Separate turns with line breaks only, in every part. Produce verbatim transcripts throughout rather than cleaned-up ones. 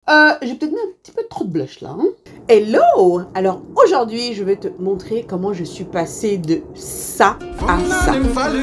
Euh, j'ai peut-être mis un petit peu trop de blush là. Hein. Hello! Alors aujourd'hui, je vais te montrer comment je suis passée de ça à ça.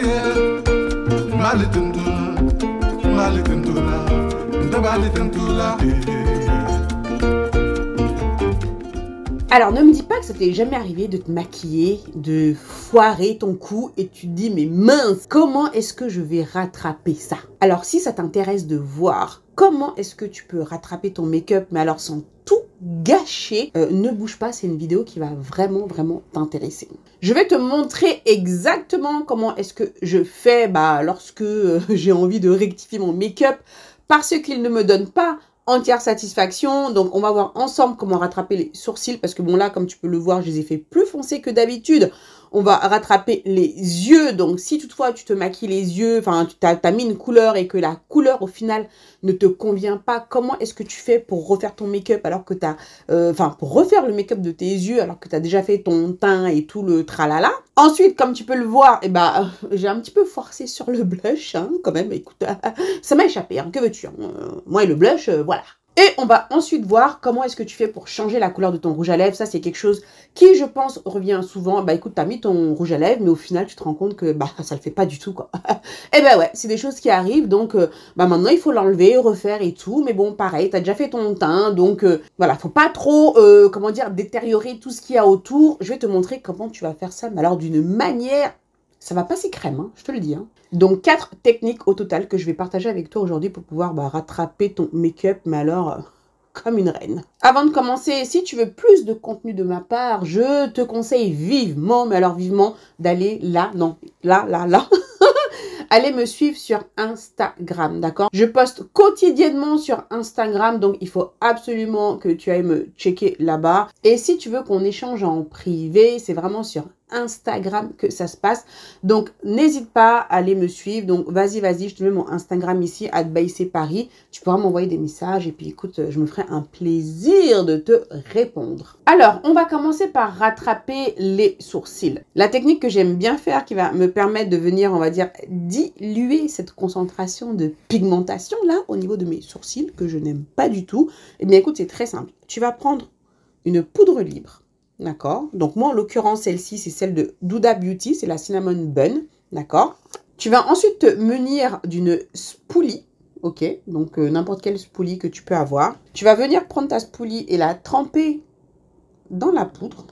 Alors, ne me dis pas que ça t'est jamais arrivé de te maquiller, de foirer ton cou et tu te dis, mais mince, comment est-ce que je vais rattraper ça? Alors, si ça t'intéresse de voir comment est-ce que tu peux rattraper ton make-up, mais alors sans tout gâcher, euh, ne bouge pas, c'est une vidéo qui va vraiment, vraiment t'intéresser. Je vais te montrer exactement comment est-ce que je fais bah, lorsque euh, j'ai envie de rectifier mon make-up parce qu'il ne me donne pas entière satisfaction. Donc, on va voir ensemble comment rattraper les sourcils. Parce que bon, là, comme tu peux le voir, je les ai fait plus foncés que d'habitude. On va rattraper les yeux. Donc, si toutefois, tu te maquilles les yeux, enfin, tu as, t'as mis une couleur et que la couleur, au final, ne te convient pas, comment est-ce que tu fais pour refaire ton make-up alors que tu as... Euh, enfin, pour refaire le make-up de tes yeux alors que tu as déjà fait ton teint et tout le tralala. Ensuite, comme tu peux le voir, eh ben, euh, j'ai un petit peu forcé sur le blush, hein, quand même. Écoute, ça m'a échappé, hein, que veux-tu hein, euh, moi et le blush, euh, voilà. Et on va ensuite voir comment est-ce que tu fais pour changer la couleur de ton rouge à lèvres. Ça, c'est quelque chose qui, je pense, revient souvent. Bah écoute, tu as mis ton rouge à lèvres, mais au final, tu te rends compte que bah ça le fait pas du tout, quoi. Et ben ouais, c'est des choses qui arrivent. Donc, euh, bah maintenant, il faut l'enlever, refaire et tout. Mais bon, pareil, tu as déjà fait ton teint. Donc, euh, voilà, faut pas trop, euh, comment dire, détériorer tout ce qu'il y a autour. Je vais te montrer comment tu vas faire ça, mais alors d'une manière... Ça va passer crème, hein, je te le dis. Hein. Donc, quatre techniques au total que je vais partager avec toi aujourd'hui pour pouvoir bah, rattraper ton make-up, mais alors euh, comme une reine. Avant de commencer, si tu veux plus de contenu de ma part, je te conseille vivement, mais alors vivement, d'aller là, non, là, là, là. Allez me suivre sur Instagram, d'accord? Je poste quotidiennement sur Instagram, donc il faut absolument que tu ailles me checker là-bas. Et si tu veux qu'on échange en privé, c'est vraiment sur Instagram que ça se passe. Donc, n'hésite pas à aller me suivre. Donc, vas-y, vas-y, je te mets mon Instagram ici, arobase baïséparis. Tu pourras m'envoyer des messages et puis écoute, je me ferai un plaisir de te répondre. Alors, on va commencer par rattraper les sourcils. La technique que j'aime bien faire qui va me permettre de venir, on va dire, diluer cette concentration de pigmentation là au niveau de mes sourcils que je n'aime pas du tout. Eh bien, écoute, c'est très simple. Tu vas prendre une poudre libre. D'accord. Donc, moi, en l'occurrence, celle-ci, c'est celle de Huda Beauty. C'est la Cinnamon Bun. D'accord. Tu vas ensuite te munir d'une spoolie. Ok. Donc, euh, n'importe quelle spoolie que tu peux avoir. Tu vas venir prendre ta spoolie et la tremper dans la poudre.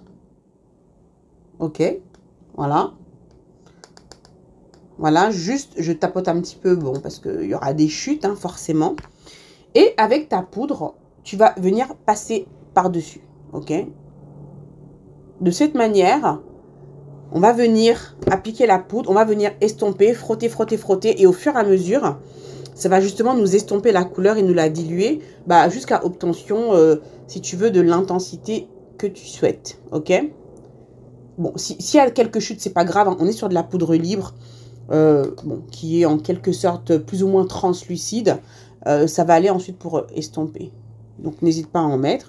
Ok. Voilà. Voilà. Juste, je tapote un petit peu. Bon, parce qu'il y aura des chutes, hein, forcément. Et avec ta poudre, tu vas venir passer par-dessus. Ok. De cette manière, on va venir appliquer la poudre, on va venir estomper, frotter, frotter, frotter. Et au fur et à mesure, ça va justement nous estomper la couleur et nous la diluer bah, jusqu'à obtention, euh, si tu veux, de l'intensité que tu souhaites. Ok? Bon, s'il si y a quelques chutes, c'est pas grave. Hein, on est sur de la poudre libre, euh, bon, qui est en quelque sorte plus ou moins translucide. Euh, ça va aller ensuite pour estomper. Donc, n'hésite pas à en mettre.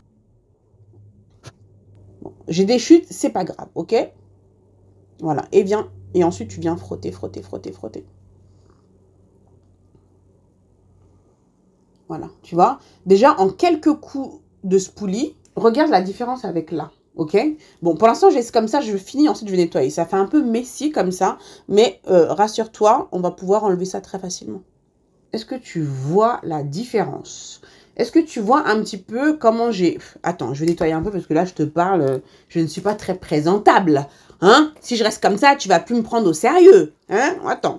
J'ai des chutes, c'est pas grave, ok? Voilà, et viens, et ensuite tu viens frotter, frotter, frotter, frotter. Voilà, tu vois? Déjà, en quelques coups de spoolie, regarde la différence avec là, ok? Bon, pour l'instant, j'ai comme ça, je finis, ensuite je vais nettoyer. Ça fait un peu messy comme ça, mais euh, rassure-toi, on va pouvoir enlever ça très facilement. Est-ce que tu vois la différence? Est-ce que tu vois un petit peu comment j'ai... Attends, je vais nettoyer un peu parce que là, je te parle, je ne suis pas très présentable. Hein? Si je reste comme ça, tu vas plus me prendre au sérieux. Hein? Attends.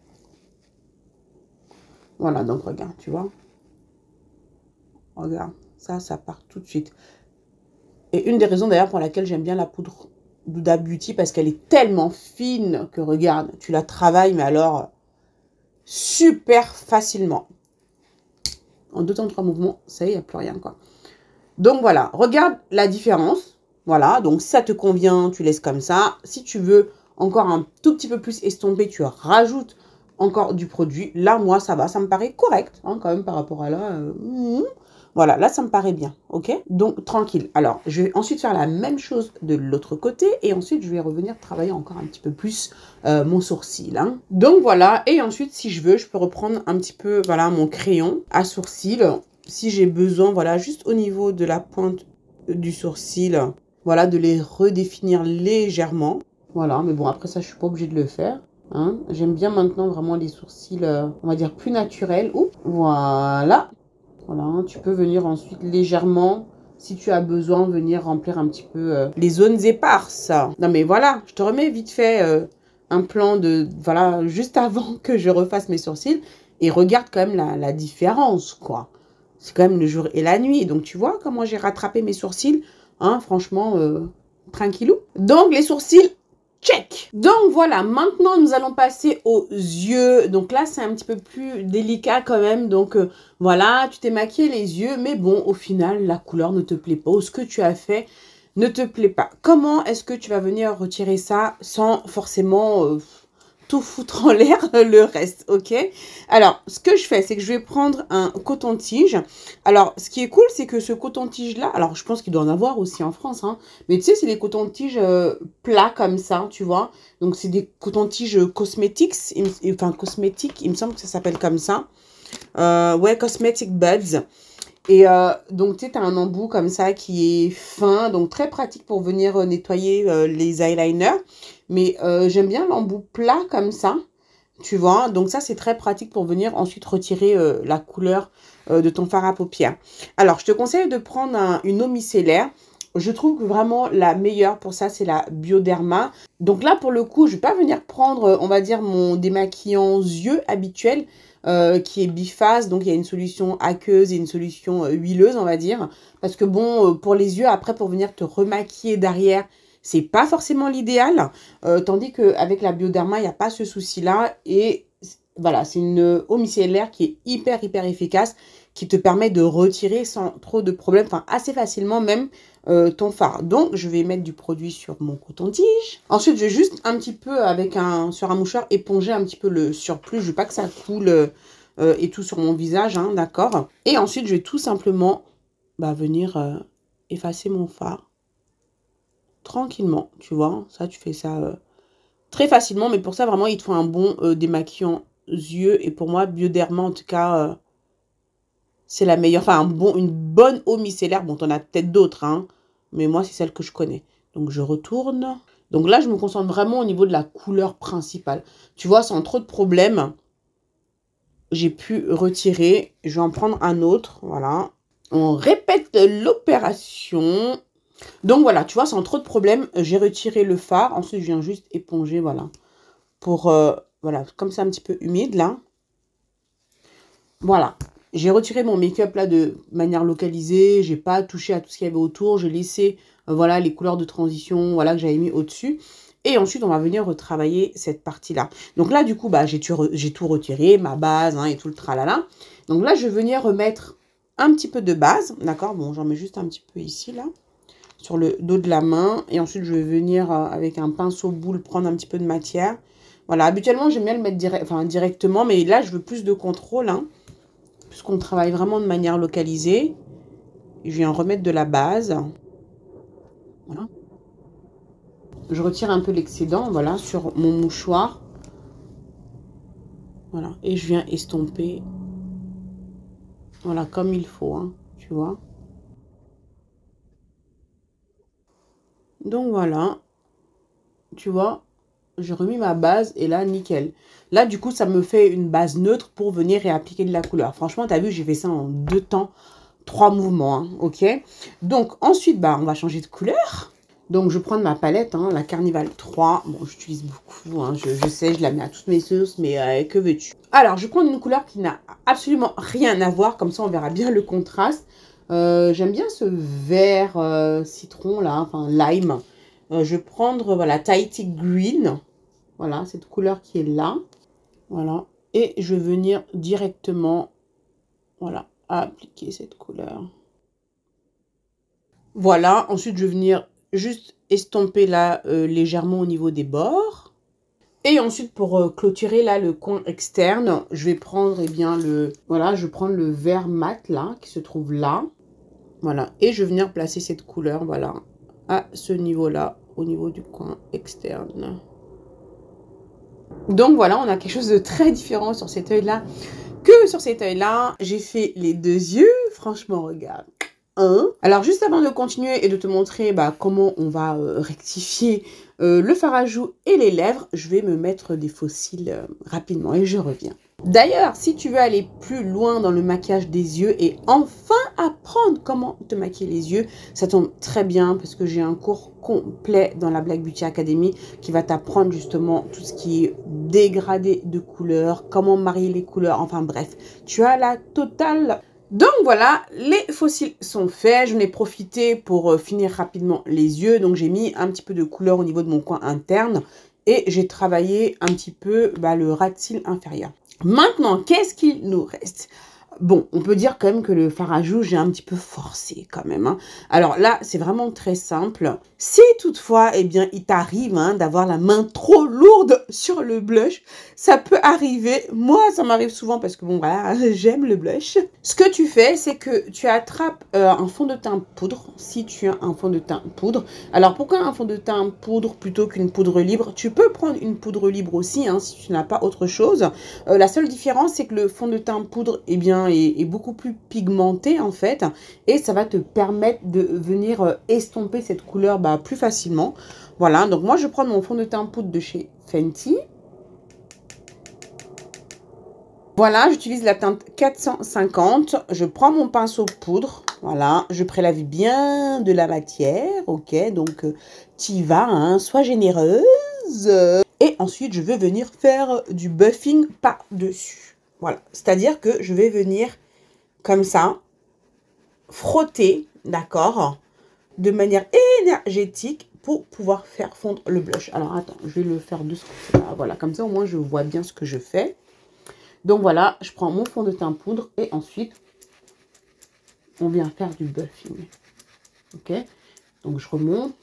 Voilà, donc regarde, tu vois. Regarde, ça, ça part tout de suite. Et une des raisons d'ailleurs pour laquelle j'aime bien la poudre d'Huda Beauty, parce qu'elle est tellement fine que regarde, tu la travailles, mais alors super facilement. En deux temps, trois mouvements, ça y est, il n'y a plus rien, quoi. Donc, voilà. Regarde la différence. Voilà. Donc, si ça te convient, tu laisses comme ça. Si tu veux encore un tout petit peu plus estomper, tu rajoutes encore du produit. Là, moi, ça va. Ça me paraît correct, hein, quand même, par rapport à là. Euh, mmh. Voilà, là, ça me paraît bien, ok? Donc, tranquille. Alors, je vais ensuite faire la même chose de l'autre côté. Et ensuite, je vais revenir travailler encore un petit peu plus euh, mon sourcil. Hein. Donc, voilà. Et ensuite, si je veux, je peux reprendre un petit peu, voilà, mon crayon à sourcil. si j'ai besoin, voilà, juste au niveau de la pointe du sourcil, voilà, de les redéfinir légèrement. Voilà, mais bon, après ça, je suis pas obligée de le faire. Hein. J'aime bien maintenant vraiment les sourcils, euh, on va dire, plus naturels. Oups, voilà. Voilà, tu peux venir ensuite légèrement, si tu as besoin, venir remplir un petit peu euh, les zones éparses. Non, mais voilà, je te remets vite fait euh, un plan de, voilà, juste avant que je refasse mes sourcils. Et regarde quand même la, la différence, quoi. C'est quand même le jour et la nuit. Donc, tu vois comment j'ai rattrapé mes sourcils. Hein, franchement, euh, tranquillou. Donc, les sourcils, check. Donc, voilà. Maintenant, nous allons passer aux yeux. Donc, là, c'est un petit peu plus délicat quand même. Donc, euh, voilà, tu t'es maquillé les yeux. Mais bon, au final, la couleur ne te plaît pas. Ou ce que tu as fait ne te plaît pas. Comment est-ce que tu vas venir retirer ça sans forcément... Euh, tout foutre en l'air le reste, ok? Alors, ce que je fais, c'est que je vais prendre un coton-tige. Alors, ce qui est cool, c'est que ce coton-tige-là, alors je pense qu'il doit en avoir aussi en France, hein, mais tu sais, c'est des cotons-tiges euh, plats comme ça, tu vois? Donc, c'est des cotons-tiges cosmetics, enfin, cosmétiques, il me semble que ça s'appelle comme ça. Euh, ouais, Cosmetic Buds. Et euh, donc, tu sais, tu as un embout comme ça qui est fin, donc très pratique pour venir euh, nettoyer euh, les eyeliners. Mais euh, j'aime bien l'embout plat comme ça, tu vois. Donc ça, c'est très pratique pour venir ensuite retirer euh, la couleur euh, de ton fard à paupières. Alors, je te conseille de prendre un, une eau micellaire. Je trouve que vraiment la meilleure pour ça, c'est la Bioderma. Donc là, pour le coup, je ne vais pas venir prendre, on va dire, mon démaquillant yeux habituel. Euh, qui est biphase, donc il y a une solution aqueuse et une solution euh, huileuse, on va dire. Parce que bon, euh, pour les yeux, après, pour venir te remaquiller derrière, c'est pas forcément l'idéal. Euh, tandis qu'avec la Bioderma, il n'y a pas ce souci-là. Et voilà, c'est une eau micellaire qui est hyper, hyper efficace, qui te permet de retirer sans trop de problèmes, enfin assez facilement même, euh, ton fard. Donc, je vais mettre du produit sur mon coton-tige. Ensuite, je vais juste un petit peu, avec un sur un mouchoir, éponger un petit peu le surplus. Je veux pas que ça coule euh, et tout sur mon visage, hein, d'accord? Et ensuite, je vais tout simplement bah, venir euh, effacer mon fard. Tranquillement, tu vois. Ça, tu fais ça euh, très facilement. Mais pour ça, vraiment, il te faut un bon euh, démaquillant yeux. Et pour moi, Bioderma, en tout cas... Euh, c'est la meilleure, enfin un bon, une bonne eau micellaire. Bon, t'en as peut-être d'autres, hein, mais moi, c'est celle que je connais. Donc, je retourne. Donc là, je me concentre vraiment au niveau de la couleur principale. Tu vois, sans trop de problèmes, j'ai pu retirer. Je vais en prendre un autre, voilà. On répète l'opération. Donc, voilà, tu vois, sans trop de problèmes, j'ai retiré le fard. Ensuite, je viens juste éponger, voilà. Pour, euh, voilà, comme c'est un petit peu humide, là. Voilà. J'ai retiré mon make-up là de manière localisée. J'ai pas touché à tout ce qu'il y avait autour. J'ai laissé euh, voilà, les couleurs de transition voilà, que j'avais mis au-dessus. Et ensuite, on va venir retravailler cette partie-là. Donc là, du coup, bah, j'ai tout retiré, ma base hein, et tout le tralala. Donc là, je vais venir remettre un petit peu de base. D'accord? Bon, j'en mets juste un petit peu ici, là, sur le dos de la main. Et ensuite, je vais venir euh, avec un pinceau boule prendre un petit peu de matière. Voilà, habituellement, j'aime bien le mettre direct, enfin, directement. Mais là, je veux plus de contrôle, hein. Puisqu'on travaille vraiment de manière localisée. Je viens remettre de la base. Voilà. Je retire un peu l'excédent, voilà, sur mon mouchoir. Voilà. Et je viens estomper. Voilà, comme il faut, hein, tu vois. Donc voilà. Tu vois, j'ai remis ma base et là, nickel. Là, du coup, ça me fait une base neutre pour venir réappliquer de la couleur. Franchement, tu as vu, j'ai fait ça en deux temps. Trois mouvements, hein, ok. Donc, ensuite, bah, on va changer de couleur. Donc, je prends ma palette, hein, la Carnival trois. Bon, j'utilise beaucoup, hein, je, je sais, je la mets à toutes mes sauces, mais euh, que veux-tu? Alors, je prends une couleur qui n'a absolument rien à voir. Comme ça, on verra bien le contraste. Euh, J'aime bien ce vert euh, citron, là, enfin, lime. Euh, je vais prendre, voilà, Tahiti Green. Voilà, cette couleur qui est là. Voilà. Et je vais venir directement, voilà, appliquer cette couleur. Voilà. Ensuite, je vais venir juste estomper là euh, légèrement au niveau des bords. Et ensuite, pour euh, clôturer là le coin externe, je vais prendre, eh bien, le, voilà, je vais prendre le vert mat là, qui se trouve là. Voilà. Et je vais venir placer cette couleur, voilà, à ce niveau-là, au niveau du coin externe. Donc voilà, on a quelque chose de très différent sur cet œil-là que sur cet œil-là, j'ai fait les deux yeux. Franchement, regarde. Hein. Alors, juste avant de continuer et de te montrer bah, comment on va euh, rectifier euh, le fard à joues et les lèvres, je vais me mettre des faux cils euh, rapidement et je reviens. D'ailleurs, si tu veux aller plus loin dans le maquillage des yeux et enfin apprendre comment te maquiller les yeux, ça tombe très bien parce que j'ai un cours complet dans la Black Beauty Academy qui va t'apprendre justement tout ce qui est dégradé de couleurs, comment marier les couleurs, enfin bref, tu as la totale. Donc voilà, les faux cils sont faits. J'en ai profité pour finir rapidement les yeux. Donc j'ai mis un petit peu de couleur au niveau de mon coin interne et j'ai travaillé un petit peu bah, le ras de cils inférieur. Maintenant, qu'est-ce qu'il nous reste? Bon, on peut dire quand même que le fard à joues, j'ai un petit peu forcé quand même. Hein. Alors là, c'est vraiment très simple. Si toutefois, eh bien, il t'arrive hein, d'avoir la main trop lourde sur le blush, ça peut arriver. Moi, ça m'arrive souvent parce que bon, voilà, j'aime le blush. Ce que tu fais, c'est que tu attrapes euh, un fond de teint poudre, si tu as un fond de teint poudre. Alors, pourquoi un fond de teint poudre plutôt qu'une poudre libre? Tu peux prendre une poudre libre aussi, hein, si tu n'as pas autre chose. Euh, la seule différence, c'est que le fond de teint poudre, eh bien, est, est beaucoup plus pigmenté, en fait. Et ça va te permettre de venir euh, estomper cette couleur bah, plus facilement. Voilà, donc moi, je prends mon fond de teint poudre de chez Fenty. Voilà, j'utilise la teinte quatre cent cinquante. Je prends mon pinceau poudre. Voilà, je prélève bien de la matière. Ok, donc euh, tu y vas, hein, sois généreuse. Et ensuite, je vais venir faire du buffing par-dessus. Voilà, c'est-à-dire que je vais venir comme ça, frotter, d'accord, de manière énergétique pour pouvoir faire fondre le blush. Alors, attends, je vais le faire de ce côté-là. Voilà, comme ça, au moins, je vois bien ce que je fais. Donc voilà, je prends mon fond de teint poudre et ensuite, on vient faire du buffing. Ok, donc je remonte.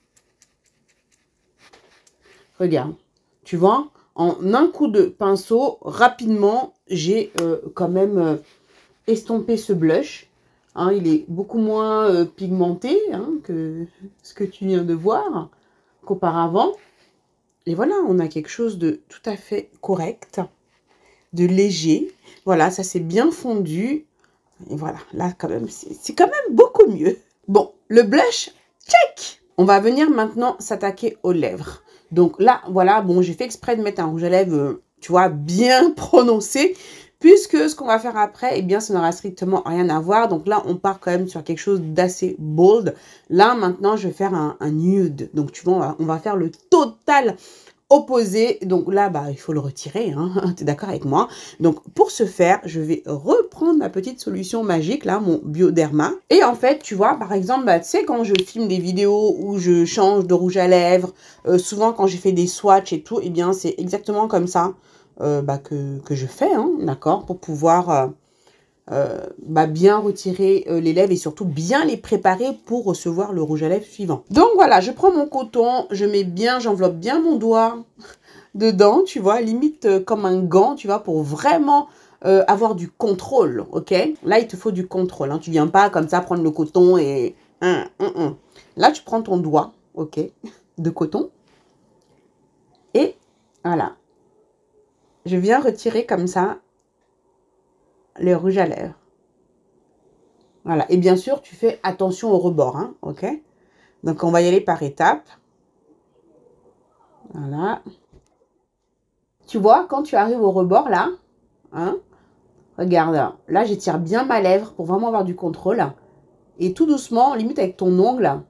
Regarde, tu vois, en un coup de pinceau, rapidement, j'ai euh, quand même euh, estompé ce blush. Hein, il est beaucoup moins euh, pigmenté hein, que ce que tu viens de voir qu'auparavant. Et voilà, on a quelque chose de tout à fait correct, de léger. Voilà, ça c'est bien fondu. Et voilà, là quand même, c'est quand même beaucoup mieux. Bon, le blush, check. On va venir maintenant s'attaquer aux lèvres. Donc là, voilà, bon, j'ai fait exprès de mettre un rouge à lèvres, euh, tu vois, bien prononcé. Puisque ce qu'on va faire après, eh bien, ça n'aura strictement rien à voir. Donc là, on part quand même sur quelque chose d'assez bold. Là, maintenant, je vais faire un, un nude. Donc, tu vois, on va, on va faire le total opposé. Donc là, bah, il faut le retirer. Hein. Tu es d'accord avec moi? Donc, pour ce faire, je vais reprendre ma petite solution magique, là, mon Bioderma. Et en fait, tu vois, par exemple, bah, tu sais, quand je filme des vidéos où je change de rouge à lèvres, euh, souvent quand j'ai fait des swatchs et tout, eh bien, c'est exactement comme ça. Euh, bah, que, que je fais, hein, d'accord, pour pouvoir euh, euh, bah, bien retirer euh, les lèvres et surtout bien les préparer pour recevoir le rouge à lèvres suivant. Donc voilà, je prends mon coton, je mets bien, j'enveloppe bien mon doigt dedans, tu vois, limite euh, comme un gant, tu vois, pour vraiment euh, avoir du contrôle, ok? Là, il te faut du contrôle, hein, tu viens pas comme ça prendre le coton et... Hum, hum, hum. Là, tu prends ton doigt, ok, de coton et voilà. Je viens retirer comme ça les rouges à lèvres. Voilà. Et bien sûr, tu fais attention au rebord. Hein, ok? Donc, on va y aller par étapes. Voilà. Tu vois, quand tu arrives au rebord, là, hein, regarde, là, j'étire bien ma lèvre pour vraiment avoir du contrôle. Et tout doucement, limite avec ton ongle,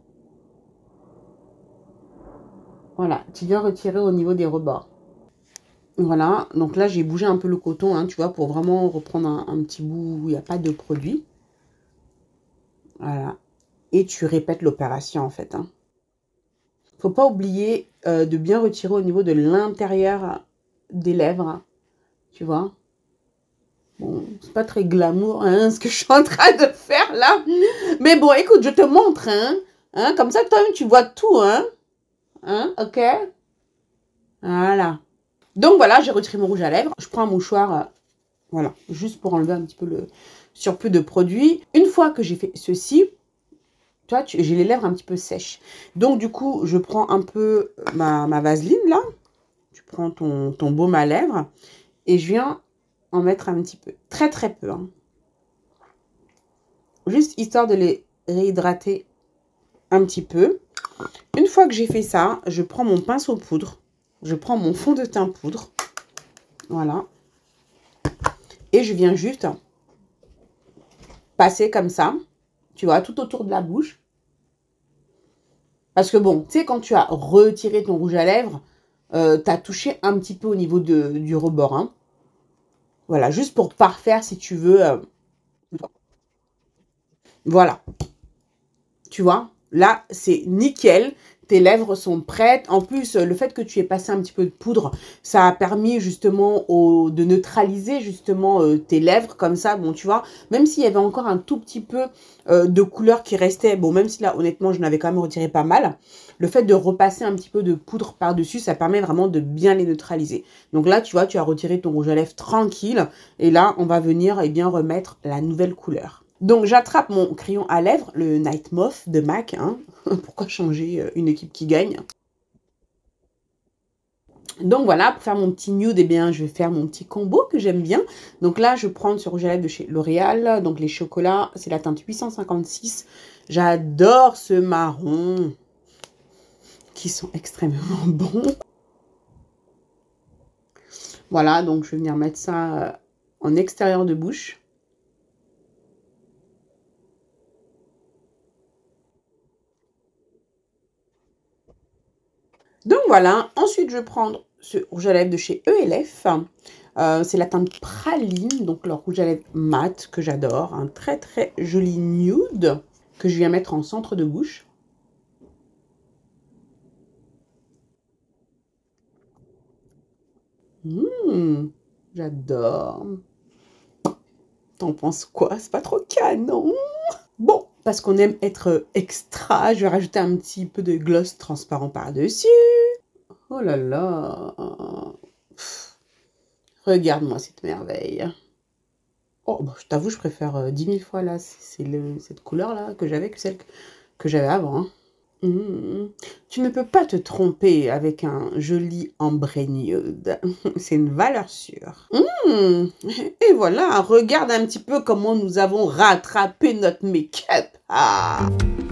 voilà, tu viens retirer au niveau des rebords. Voilà, donc là, j'ai bougé un peu le coton, hein, tu vois, pour vraiment reprendre un, un petit bout où il n'y a pas de produit. Voilà. Et tu répètes l'opération, en fait. Hein. Faut pas oublier euh, de bien retirer au niveau de l'intérieur des lèvres. Hein, tu vois. Bon, c'est pas très glamour, hein, ce que je suis en train de faire là. Mais bon, écoute, je te montre, hein. hein comme ça, toi-même, tu vois tout, hein. Hein, ok. Voilà. Donc voilà, j'ai retiré mon rouge à lèvres. Je prends un mouchoir, euh, voilà, juste pour enlever un petit peu le surplus de produit. Une fois que j'ai fait ceci, tu vois, j'ai les lèvres un petit peu sèches. Donc du coup, je prends un peu ma, ma vaseline là. Tu prends ton, ton baume à lèvres et je viens en mettre un petit peu. Très, très peu. Hein. Juste histoire de les réhydrater un petit peu. Une fois que j'ai fait ça, je prends mon pinceau poudre. Je prends mon fond de teint poudre. Voilà. Et je viens juste passer comme ça. Tu vois, tout autour de la bouche. Parce que bon, tu sais, quand tu as retiré ton rouge à lèvres, euh, tu as touché un petit peu au niveau de, du rebord. Hein. Voilà, juste pour parfaire si tu veux. Euh... Voilà. Tu vois, là, c'est nickel. Tes lèvres sont prêtes. En plus, le fait que tu aies passé un petit peu de poudre, ça a permis justement au, de neutraliser justement euh, tes lèvres comme ça. Bon, tu vois, même s'il y avait encore un tout petit peu euh, de couleur qui restait, bon, même si là, honnêtement, je n'avais quand même retiré pas mal, le fait de repasser un petit peu de poudre par-dessus, ça permet vraiment de bien les neutraliser. Donc là, tu vois, tu as retiré ton rouge à lèvres tranquille. Et là, on va venir eh bien remettre la nouvelle couleur. Donc, j'attrape mon crayon à lèvres, le Night Moth de MAC. Hein. Pourquoi changer une équipe qui gagne? Donc, voilà, pour faire mon petit nude, eh bien, je vais faire mon petit combo que j'aime bien. Donc là, je prends ce rouge à lèvres de chez L'Oréal. Donc, les chocolats, c'est la teinte huit cent cinquante-six. J'adore ce marron, qui sont extrêmement bons. Voilà, donc je vais venir mettre ça en extérieur de bouche. Donc voilà, ensuite je vais prendre ce rouge à lèvres de chez E L F. Euh, c'est la teinte praline, donc leur rouge à lèvres mat que j'adore. Un très très joli nude que je viens mettre en centre de bouche. Mmh, j'adore. T'en penses quoi? C'est pas trop canon? Bon, parce qu'on aime être extra, je vais rajouter un petit peu de gloss transparent par-dessus. Oh là là. Regarde-moi cette merveille. Oh, bah, je t'avoue, je préfère euh, dix mille fois là. C'est cette couleur-là que j'avais que celle que, que j'avais avant. Hein. Mmh. Tu ne peux pas te tromper avec un joli ambré nude. C'est une valeur sûre. Mmh. Et voilà, regarde un petit peu comment nous avons rattrapé notre make-up. Ah.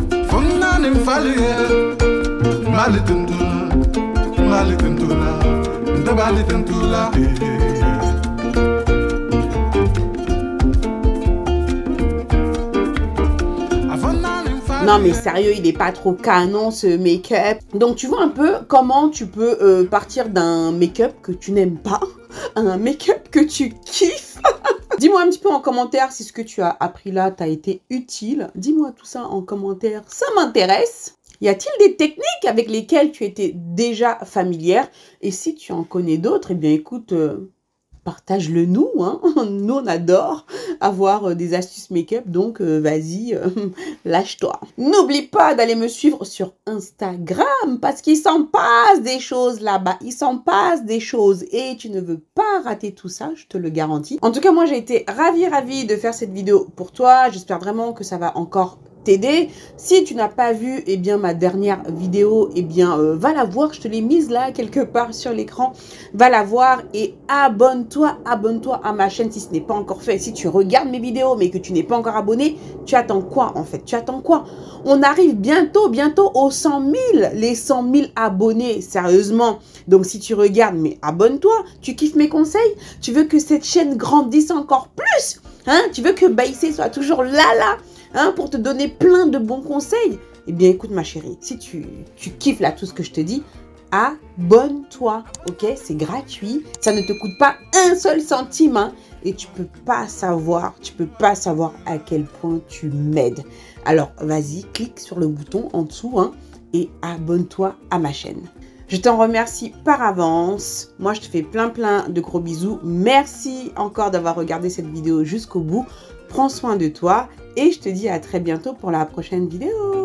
Non mais sérieux, il n'est pas trop canon ce make-up. Donc tu vois un peu comment tu peux euh, partir d'un make-up que tu n'aimes pas à un make-up que tu kiffes. Dis-moi un petit peu en commentaire si ce que tu as appris là t'a été utile. Dis-moi tout ça en commentaire, ça m'intéresse. Y a-t-il des techniques avec lesquelles tu étais déjà familière? Et si tu en connais d'autres, eh bien écoute... Euh, partage-le nous, hein. Nous on adore avoir des astuces make-up, donc euh, vas-y, euh, lâche-toi. N'oublie pas d'aller me suivre sur Instagram, parce qu'il s'en passe des choses là-bas, il s'en passe des choses, et tu ne veux pas rater tout ça, je te le garantis. En tout cas, moi j'ai été ravie, ravie de faire cette vidéo pour toi, j'espère vraiment que ça va encore t'aider. Si tu n'as pas vu eh bien ma dernière vidéo, eh bien euh, va la voir, je te l'ai mise là quelque part sur l'écran, va la voir et abonne-toi, abonne-toi à ma chaîne si ce n'est pas encore fait. Si tu regardes mes vidéos mais que tu n'es pas encore abonné, tu attends quoi en fait? Tu attends quoi? On arrive bientôt, bientôt aux cent mille, les cent mille abonnés, sérieusement. Donc si tu regardes, mais abonne-toi, tu kiffes mes conseils, tu veux que cette chaîne grandisse encore plus, hein? Tu veux que Baïsé soit toujours là, là, Hein, pour te donner plein de bons conseils. Eh bien, écoute ma chérie, si tu, tu kiffes là tout ce que je te dis, abonne-toi, ok? C'est gratuit, ça ne te coûte pas un seul centime, hein, et tu peux pas savoir, tu peux pas savoir à quel point tu m'aides. Alors, vas-y, clique sur le bouton en dessous, hein, et abonne-toi à ma chaîne. Je t'en remercie par avance. Moi, je te fais plein plein de gros bisous. Merci encore d'avoir regardé cette vidéo jusqu'au bout. Prends soin de toi et je te dis à très bientôt pour la prochaine vidéo.